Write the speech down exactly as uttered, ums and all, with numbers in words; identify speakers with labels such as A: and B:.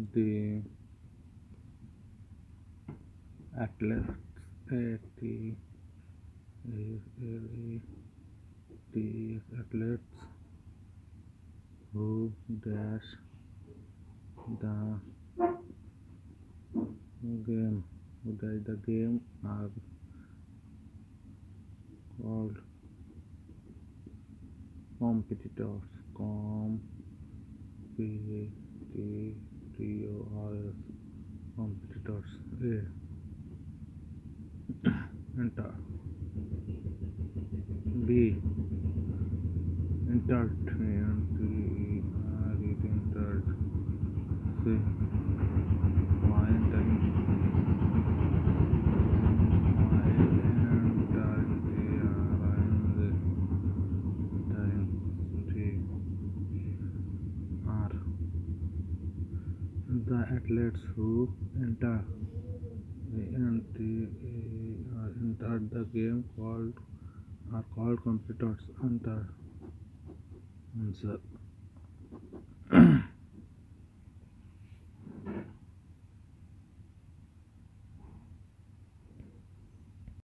A: The athletes, A T A L E T S, athletes who dash the game, who dash the game are called competitors. Competitors, competitors. A. Enter. B. Entertainment. Entered. C. Mind and the athletes who enter entered the game called are called competitors. Enter answer.